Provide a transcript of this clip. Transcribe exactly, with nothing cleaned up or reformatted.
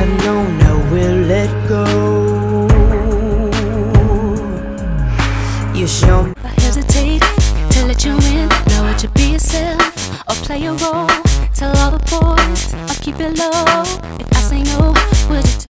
have known, I will let go. You show me I hesitate to let you in. Know what you be yourself or play a role. Tell all the boys I'll keep it low. If I say no, would you